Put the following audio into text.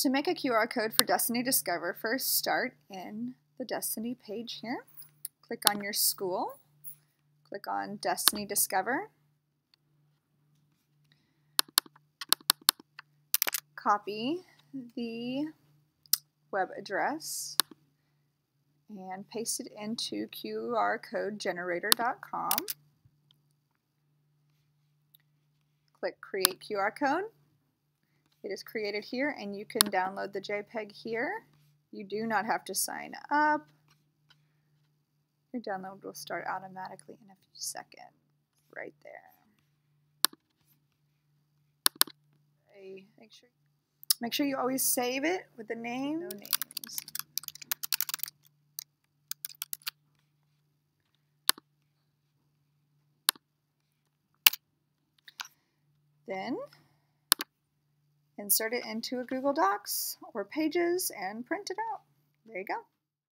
To make a QR code for Destiny Discover, first start in the Destiny page here. Click on your school. Click on Destiny Discover. Copy the web address and paste it into qrcodegenerator.com. Click Create QR Code. It is created here and you can download the JPEG here. You do not have to sign up. Your download will start automatically in a few seconds. Right there. Make sure you always save it with the name. No names. Then insert it into a Google Docs or Pages and print it out. There you go.